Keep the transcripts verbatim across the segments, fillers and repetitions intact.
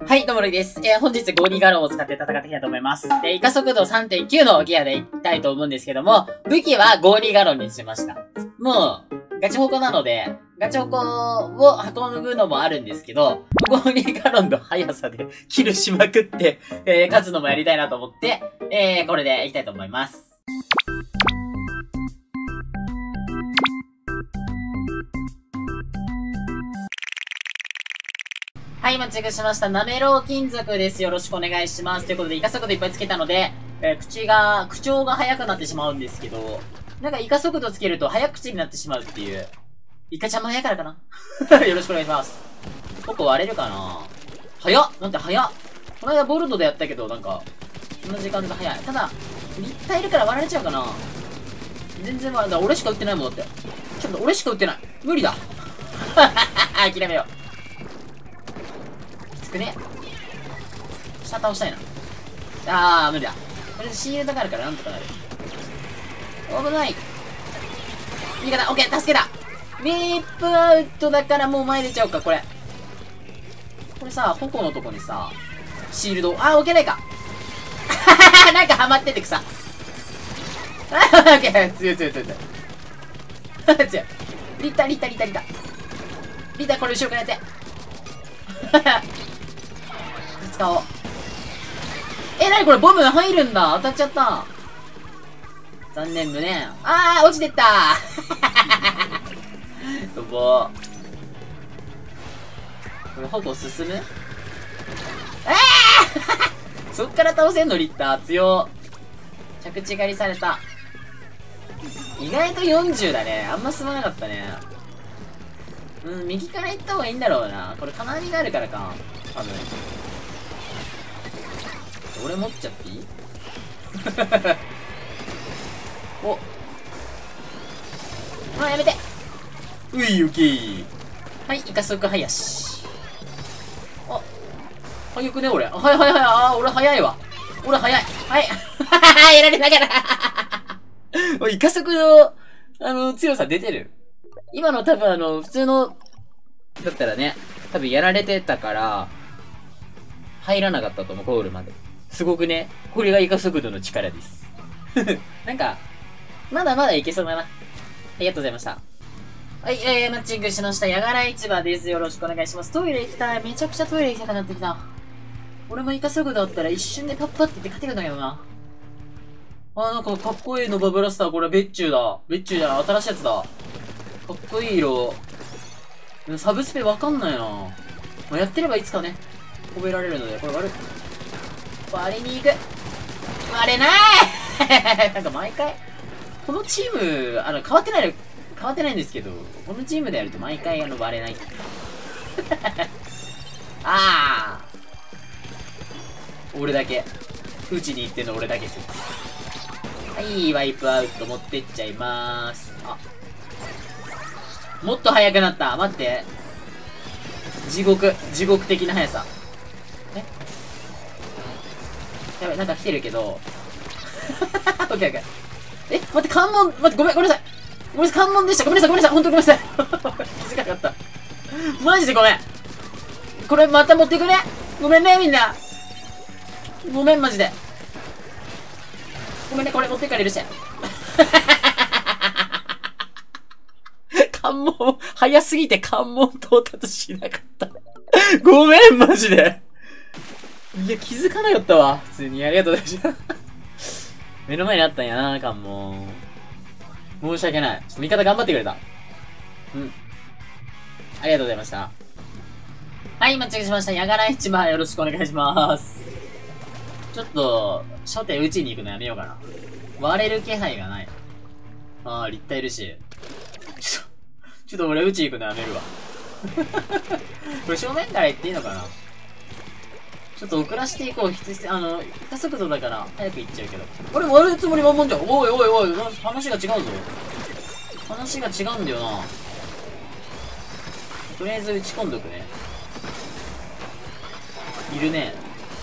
はい、どうもるいです。えー、本日ゴーニーガロンを使って戦っていきたいと思います。で、イカ速度 さんてんきゅう のギアでいきたいと思うんですけども、武器はゴーニーガロンにしました。もう、ガチホコなので、ガチホコを運ぶのもあるんですけど、ゴーニーガロンの速さでキルしまくって、えー、勝つのもやりたいなと思って、えー、これでいきたいと思います。はい、今チェックしました。なめろう金属です。よろしくお願いします。ということで、イカ速度いっぱいつけたので、えー、口が、口調が速くなってしまうんですけど、なんかイカ速度つけると早口になってしまうっていう。イカちゃんも早いからかなよろしくお願いします。ここ割れるかな早っなんて早っこの間ボルドでやったけど、なんか、同じ感じで早い。ただ、立体いるから割られちゃうかな全然割れ、だ俺しか撃ってないもんだって。ちょっと俺しか撃ってない。無理だ。諦めよう。ね、下倒したいな。あー、無理だ。これでシールドがあるからなんとかなる。危ない。味方、オッケー、助けた。ウィープアウトだからもう前出ちゃうか、これ。これさ、矛のとこにさ、シールド、あー、置けないか。なんかハマってて草。あー、オッケー、強い強い強い強い。強い。リタリタリタリタ。リタ、これ後ろからやって。使おう。え、なにこれボム入るんだ。当たっちゃった。残念無念。あー、落ちてったー。飛ぼう。これほぼ進む。えーそっから倒せんのリッター。強。着地狩りされた。意外とよんじゅうだね。あんま進まなかったね。うん、右から行った方がいいんだろうな。これ金網があるからか。多分。俺持っちゃっていいおあ、やめてうい、オッケー。はい、イカ速早し。あ、早くね、俺。はいはいはい、あー、俺早いわ。俺早い。はい。やられながらイカ速の、あの、強さ出てる。今の多分あの、普通の、だったらね、多分やられてたから、入らなかったと思う、ゴールまで。すごくね、これがイカ速度の力です。なんか、まだまだいけそうだな。ありがとうございました。はい、えー、マッチングしました。ヤガラ市場です。よろしくお願いします。トイレ行きたい。めちゃくちゃトイレ行きたくなってきた。俺もイカ速度だったら一瞬でパッパって言って勝てるんだけどな。あー、なんかかっこいいノバブラスター。これ、別注だ。別注じゃない。新しいやつだ。かっこいい色。サブスペわかんないな。まあ、やってればいつかね、覚えられるので、これ割る。割りに行く。割れないなんか毎回、このチーム、あの、変わってない、変わってないんですけど、このチームでやると毎回、あの、割れない。あー。俺だけ。打ちに行ってんの俺だけです。はい、ワイプアウト持ってっちゃいまーす。あ。もっと速くなった。待って。地獄、地獄的な速さ。えやべ、なんか来てるけど。オッケーオッケー。え、待って、関門、待って、ごめん、ごめんなさい。ごめんなさい、関門でした。ごめんなさい、ごめんなさい。ほんとごめんなさい。気づかなかった。マジでごめん。これまた持ってくね。ごめんね、みんな。ごめん、マジで。ごめんね、これ持ってかれるし。関門、早すぎて関門到達しなかった。ごめん、マジで。いや、気づかなかったわ。普通に。ありがとうございました。目の前にあったんやな、関門。申し訳ない。ちょっと味方頑張ってくれた。うん。ありがとうございました。はい、マッチングしました。ヤガラ市場よろしくお願いします。ちょっと、初手打ちに行くのやめようかな。割れる気配がない。あー、立体いるし。ちょっと、ちょっと俺打ち行くのやめるわ。これ正面から行っていいのかなちょっと遅らしていこう。あの、加速度だから早く行っちゃうけど。あれ割るつもり満々じゃん。おいおいおい、話が違うぞ。話が違うんだよな。とりあえず打ち込んどくね。いるね。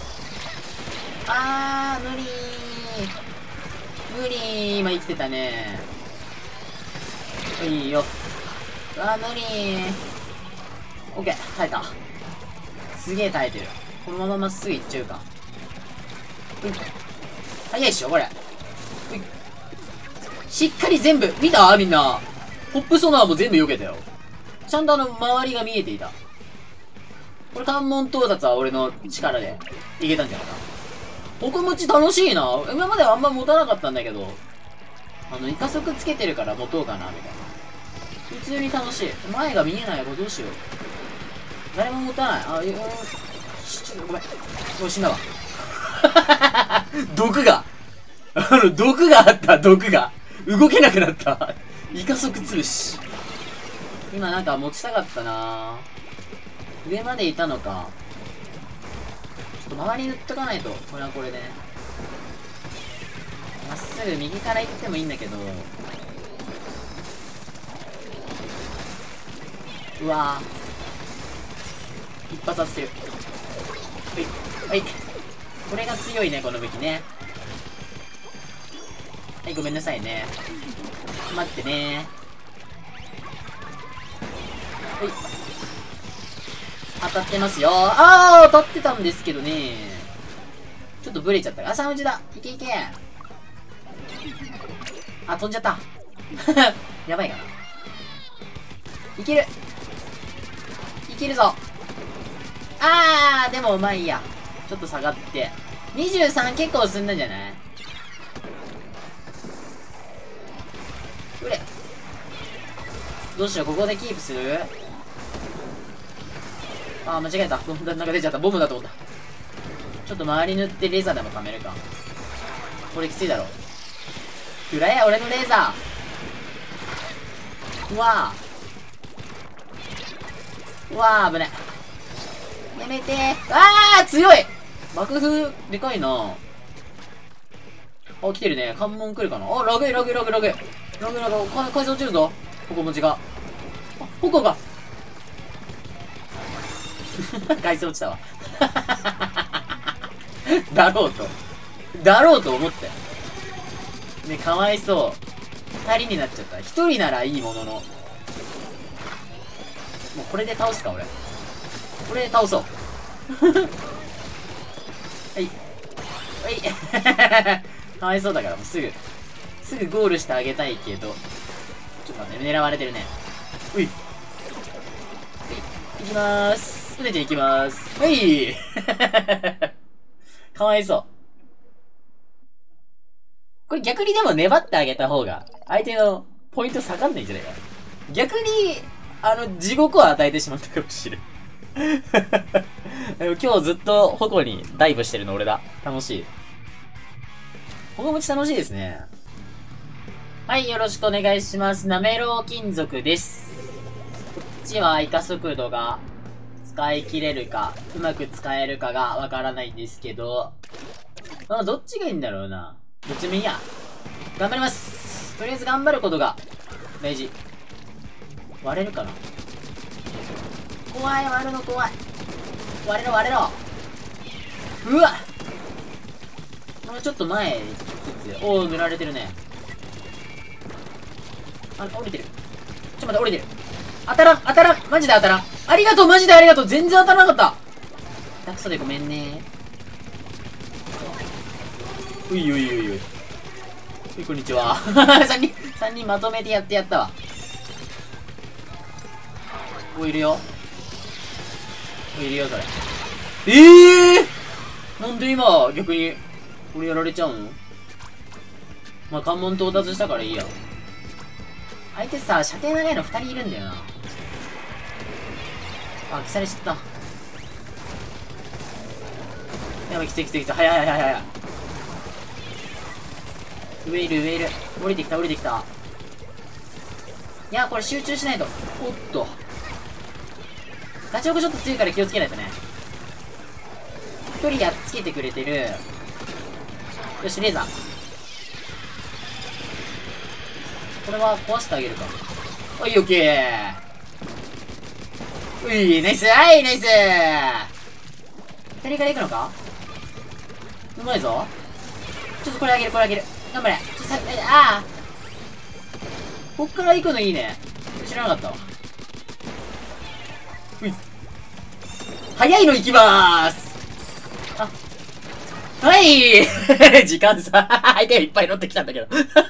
あー、無理ー。無理ー。今生きてたねー。いいよ。あー、無理ー。オッケー、耐えた。すげえ耐えてる。 このまままっすぐ行っちゃうか。うい。早いっしょ、これ。うい。しっかり全部、見たみんな。ポップソナーも全部避けたよ。ちゃんとあの、周りが見えていた。これ関門到達は俺の力でいけたんじゃないかな。僕持ち楽しいな。今まではあんま持たなかったんだけど、あの、イカ速つけてるから持とうかな、みたいな。普通に楽しい。前が見えないよ、どうしよう。誰も持たない。あ、よし、ちょっとごめん。もう死んだわ。毒が。あの、毒があった、毒が。動けなくなった。イカ速潰し。今なんか持ちたかったな。上までいたのか。ちょっと周り塗っとかないと。これはこれでね。まっすぐ右から行ってもいいんだけど。うわぁ。一発当ててる。はい。はい。これが強いね、この武器ね。はい、ごめんなさいね。待ってね。はい。当たってますよ。あー、当たってたんですけどね。ちょっとブレちゃった。あ、さん打ちだ。いけいけ。あ、飛んじゃった。やばいかな。いける。いけるぞ。あー、でもまあいいや。ちょっと下がって。にじゅうさん結構進んだんじゃない？うれ。どうしよう、ここでキープする？あー、間違えた。なんか出ちゃった。ボムだと思った。ちょっと周り塗ってレーザーでも貯めるか。これきついだろ。くらえ、俺のレーザー。うわー。うわー、危ね。やめてー。あー、強い！爆風、でかいな。あ、来てるね。関門来るかな。あ、ラグい、ラグい、ラグい、ラグい。ラグい、ラグい。か、海藻落ちるぞ。ここ持ちが。あ、矛が。海藻落ちたわ。だろうと。だろうと思ったよ。ね、かわいそう。二人になっちゃった。一人ならいいものの。もうこれで倒すか、俺。これで倒そう。はい。はい。かわいそうだからもうすぐ、すぐゴールしてあげたいけど。ちょっと待って、狙われてるね。うい。はい。行きまーす。うねちゃん行きまーす。はい。かわいそう。これ逆にでも粘ってあげた方が、相手のポイント下がんないんじゃないかな。逆に、あの、地獄を与えてしまったかもしれん。でも今日ずっと矛にダイブしてるの俺だ。楽しい。矛持ち楽しいですね。はい、よろしくお願いします。なめろう金属です。こっちはイカ速度が使い切れるか、うまく使えるかがわからないんですけど、あ、どっちがいいんだろうな。どっちもいいや。頑張ります。とりあえず頑張ることが大事。割れるかな。怖い、割るの怖い。割れろ割れろ。うわっ、これちょっと前につつ、おお、塗られてるね。あ、降りてる。ちょっと待って、降りてる。当たらん当たらん、マジで当たらん。ありがとう、マジでありがとう。全然当たらなかった。下手くそでごめんね。ういういういういうい、こんにちは。さんにん、さんにんまとめてやってやったわ。お、いるよ。お、いるよ、それ。ええー、なんで今、逆に、俺やられちゃうの？まあ、関門到達したからいいや。相手さ、射程長いのふたりいるんだよな。あ、腐れちゃった。やばい、きついきついきつい。早い早い早い早い。上いる上いる。降りてきた降りてきた。いや、これ集中しないと。おっと。ガチオコちょっと強いから気をつけないとね。一人やっつけてくれてる。よし、レーザー。これは壊してあげるか。はい、オッケー。うい、ナイス、はい、ナイス。左から行くのか？うまいぞ。ちょっとこれあげる、これあげる。頑張れ。ちょっとさ、ああ。こっから行くのいいね。知らなかったわ。うい。早いの行きまーす。 あ、はい時間さ、相手がいっぱい乗ってきたんだけど。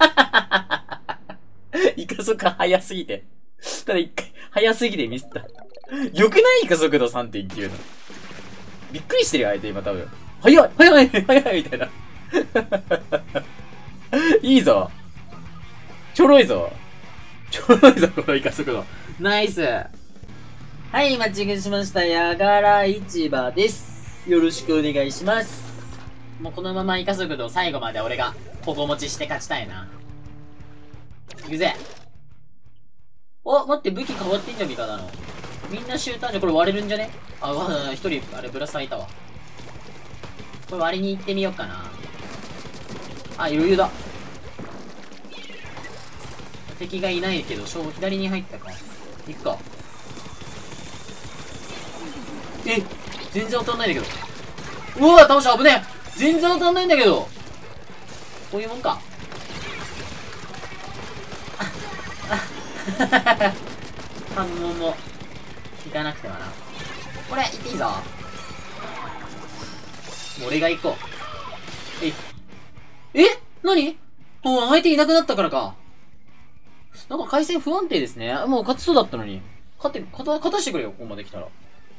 イカ速早すぎて。ただ一回、早すぎてミスった。よくないイカ速度 さんてんきゅう の。びっくりしてるよ、相手今多分。早い早い早いみたいな。いいぞ。ちょろいぞ。ちょろいぞ、このイカ速度。ナイス。はい、マッチングしました。やがら市場です。よろしくお願いします。もうこのままイカ速度最後まで俺がここ持ちして勝ちたいな。行くぜ。お、待って、武器変わってんじゃん、味方の。みんなシューターじゃん。これ割れるんじゃね？あ、わ、一人、あれ、ブラスさんいたわ。これ割りに行ってみようかな。あ、余裕だ。敵がいないけど、勝負左に入ったか。行くか。え、全然当たんないんだけど。うわ、倒した、危ねえ。全然当たんないんだけど。こういうもんか。反応もいかなくてはな。これ行っていいぞ。俺が行こう。ええ、何？もう相手いなくなったからか。なんか回線不安定ですね。もう勝ちそうだったのに。勝って、勝た、勝たしてくれよ、ここまで来たら。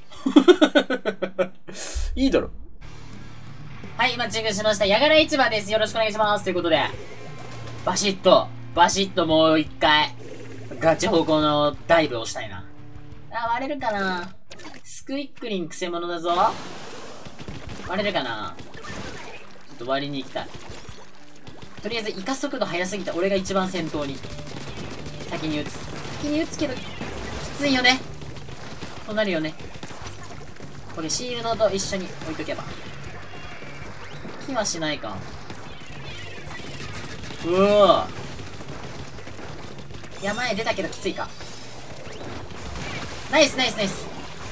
いいだろ。はい、マッチングしました。やがら市場です。よろしくお願いします。ということで、バシッと、バシッともう一回、ガチ方向のダイブをしたいな。あ、割れるかな。スクイックリンクセモノだぞ。割れるかな。ちょっと割りに行きたい。とりあえず、イカ速度速すぎた。俺が一番先頭に。先に撃つ。先に撃つけど、きついよね。となるよね。これシールドと一緒に置いとけば。気はしないか。うおー。山へ出たけどきついか。ナイスナイスナイス。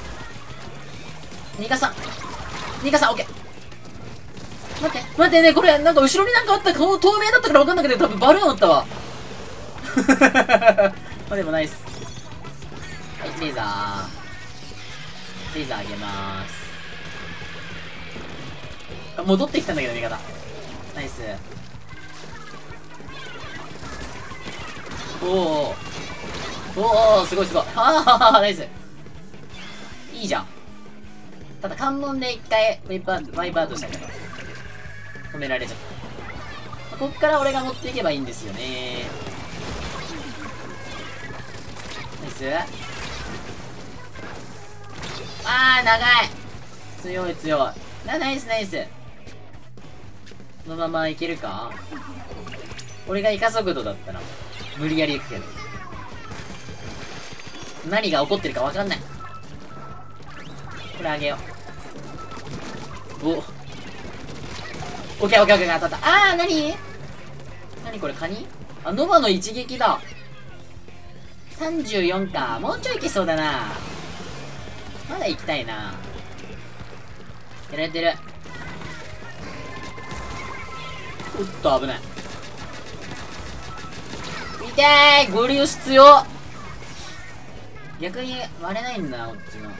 ニカさん。ニカさん、オッケー。待って、待ってね、これ、なんか後ろになんかあったか、透明だったから分かんなくて、多分バルーンあったわ。まあでもナイス。はい、レーザー。レーザーあげまーす。あ、戻ってきたんだけど、味方。ナイス。おおおお、すごいすごい。はあ、ナイス。いいじゃん。ただ関門で一回ワイパーワイパーとしたけど止められちゃった。こっから俺が持っていけばいいんですよね。ナイス。あー、長い。強い強い。な、ナイスナイス。このままいけるか。俺がイカ速度だったら無理やり行くけど、何が起こってるか分かんない。これあげよう。お、オッケーオッケーオッケー、当たった。あー、なになにこれ、カニ。あ、ノバの一撃だ。さんじゅうよんか。もうちょいいけそうだな。まだ行きたいな。やられてる。おっと、危ない。痛い。ゴリ押し強っ。逆に割れないんだ、こっちの。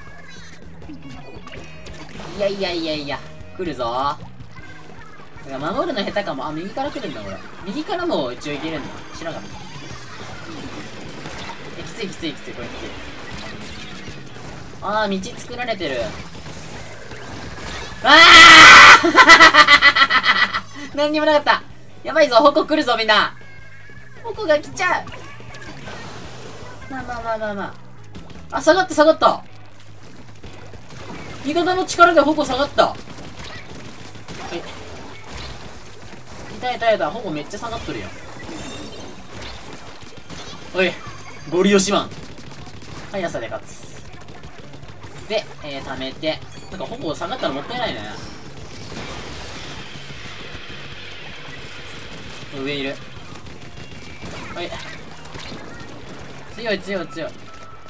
いやいやいやいや、来るぞ。だから守るの下手かも。あ、右から来るんだ、これ。右からも一応いけるんだ。知らなかった。え、きついきついきつい、これきつい。あー、道作られてる。あー何にもなかった。やばいぞ、矛来るぞ、みんな。矛が来ちゃう。まあまあまあまあまあ。あ、下がった下がった。味方の力で矛下がった。え、痛い痛い痛い。矛めっちゃ下がっとるやん。おい、ゴリ押しマン。速さで勝つ。で、えー、溜めて。なんか矛下がったらもったいないね。上いる。はい。強い強い強い。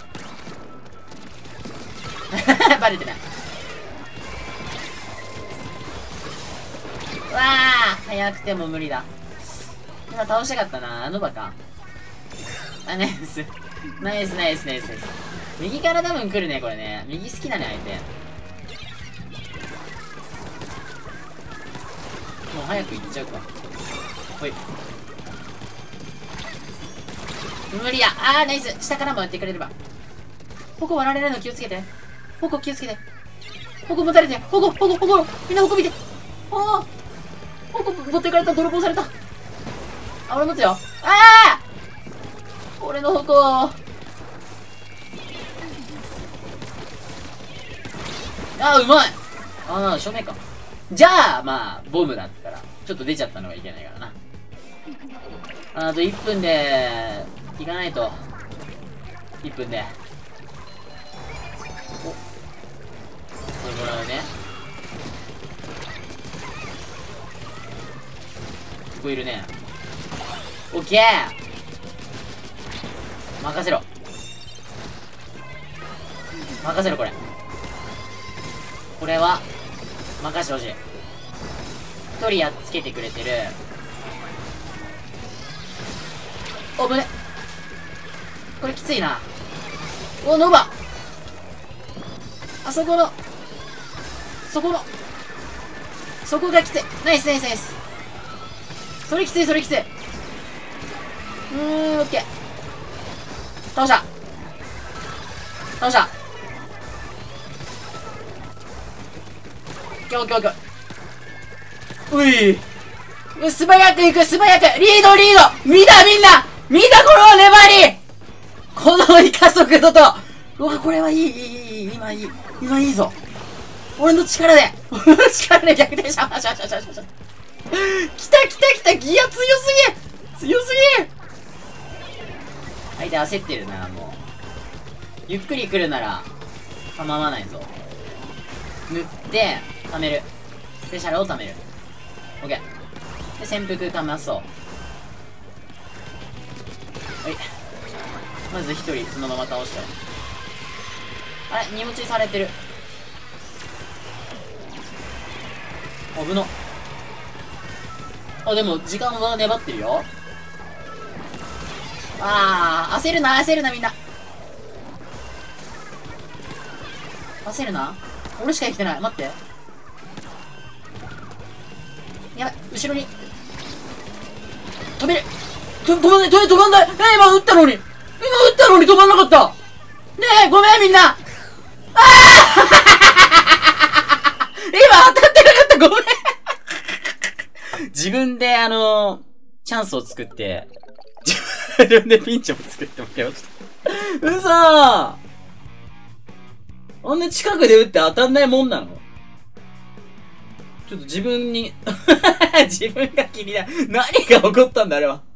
バレてない。うわあ、早くても無理だ。今倒したかったな。あのバカ。あ、ナイス。ナイスナイスナイスナイス。右から多分来るね、これね。右好きだね、相手。 もう早く行っちゃうか。ほい。無理や。あー、ナイス。下からもやってくれれば。ここ割られないの気をつけて。ここ気をつけて。ここ持たれて。ここ、ここ、ここ。みんなここ見て。ああ。ここ持ってかれた。泥棒された。あ、俺持つよ。ああ俺の矛。あー、うまい。ああ、正面か。じゃあ、まあ、ボムだったら、ちょっと出ちゃったのがいけないからな。あといっぷんで、行かないと。いっぷんで。お。これもらうね。ここいるね。オッケー任せろ。任せろ、これ。これは、任してほしい。一人やっつけてくれてる。お、ぶね。これきついな。お、ノバ。あそこの、そこの、そこがきつい。ナイスナイスナイス。それきつい、それきつい。うーん、オッケー。倒した。倒した。オッケーオッケーオッケー。うい。素早く行く、素早く。リード、リード。見た、みんな。見た、この粘り。このイカ速度と。うわ、これはいい、いい、いい、今いい。今いいぞ。俺の力で。俺の力で逆転しましゃしゃしゃしゃしゃ。来た来た来た。ギア強すぎ。強すぎ。相手焦ってるな、もう。ゆっくり来るなら、構わないぞ。塗って、溜める。スペシャルを溜める。オッケー。で、潜伏かまそう。はい。まず一人、そのまま倒しちゃう。あれ、荷物されてる。危な。あ、でも、時間は粘ってるよ。あー、焦るな、焦るな、みんな。焦るな。俺しか生きてない。待って。やばい、後ろに。飛べる。と、飛ばない、飛ば飛ばんない。えー、今撃ったのに。今撃ったのに飛ばんなかった。ねえ、ごめん、みんな。ああ今当たってなかった、ごめん。自分で、あのー、チャンスを作って、自分でピンチを作って負けました。うそー。あんな近くで撃って当たんないもんなの？ちょっと自分に、自分が気になる。何が起こったんだ、あれは。